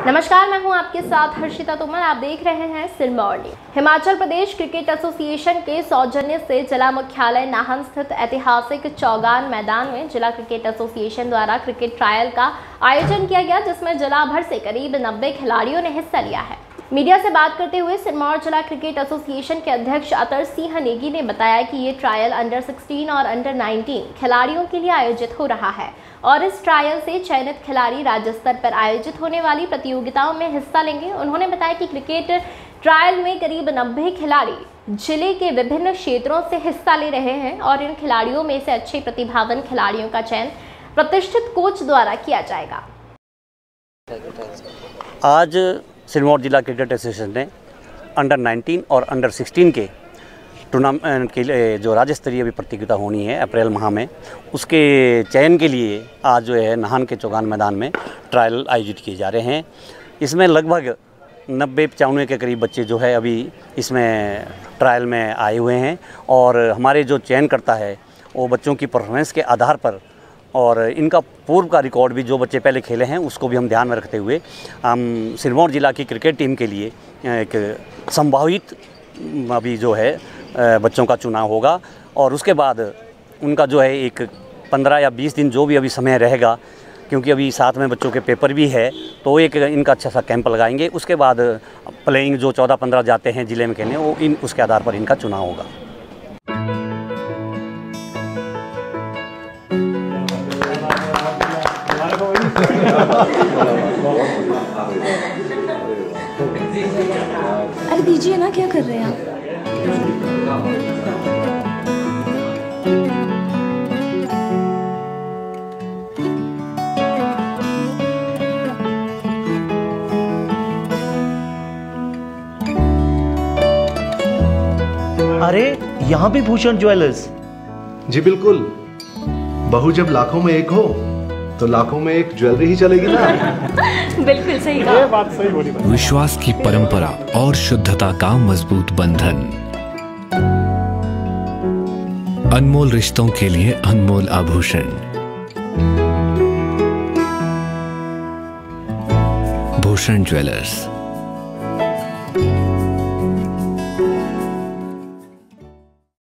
नमस्कार, मैं हूं आपके साथ हर्षिता तोमर। आप देख रहे हैं Sirmaur news. Himachal Pradesh cricket association के सौजन्य से जिला मुख्यालय नाहन स्थित ऐतिहासिक चौगान मैदान में जिला क्रिकेट एसोसिएशन द्वारा क्रिकेट ट्रायल का आयोजन किया गया, जिसमें जिला भर से करीब 90 खिलाड़ियों ने हिस्सा लिया है। मीडिया से बात करते हुए सिरमौर जिला क्रिकेट एसोसिएशन के अध्यक्ष अतर सिंह नेगी ने बताया कि ये ट्रायल अंडर 16 और अंडर 19 खिलाड़ियों के लिए आयोजित हो रहा है और इस ट्रायल से चयनित खिलाड़ी राज्य स्तर पर आयोजित होने वाली प्रतियोगिताओं में हिस्सा लेंगे। उन्होंने बताया कि क्रिकेट ट्रायल में करीब 90 खिलाड़ी जिले के विभिन्न क्षेत्रों से हिस्सा ले रहे हैं और इन खिलाड़ियों में से अच्छे प्रतिभावान खिलाड़ियों का चयन प्रतिष्ठित कोच द्वारा किया जाएगा। आज सिरमौर जिला क्रिकेट एसोसिएशन ने अंडर 19 और अंडर 16 के टूर्नामेंट के लिए जो राज्य स्तरीय अभी प्रतियोगिता होनी है अप्रैल माह में, उसके चयन के लिए आज जो है नाहन के चौगान मैदान में ट्रायल आयोजित किए जा रहे हैं। इसमें लगभग 90-95 के करीब बच्चे जो है अभी इसमें ट्रायल में आए हुए हैं और हमारे जो चयन करता है वो बच्चों की परफॉर्मेंस के आधार पर और इनका पूर्व का रिकॉर्ड भी जो बच्चे पहले खेले हैं उसको भी हम ध्यान में रखते हुए हम सिरमौर जिला की क्रिकेट टीम के लिए एक संभावित अभी जो है बच्चों का चुनाव होगा और उसके बाद उनका जो है एक 15 या 20 दिन जो भी अभी समय रहेगा, क्योंकि अभी साथ में बच्चों के पेपर भी है, तो एक इनका अच्छा सा कैंप लगाएंगे। उसके बाद प्लेइंग जो 14-15 जाते हैं ज़िले में खेलने, वो उसके आधार पर इनका चुनाव होगा। अरे दीजिए ना, क्या कर रहे हैं आप? अरे यहाँ भी भूषण ज्वेलर्स। जी बिल्कुल, बहू जब लाखों में एक हो तो लाखों में एक ज्वेलरी ही चलेगी ना। बिल्कुल सही कहा। ये बात सही बोली। विश्वास की परंपरा और शुद्धता का मजबूत बंधन, अनमोल रिश्तों के लिए अनमोल आभूषण, भूषण ज्वेलर्स।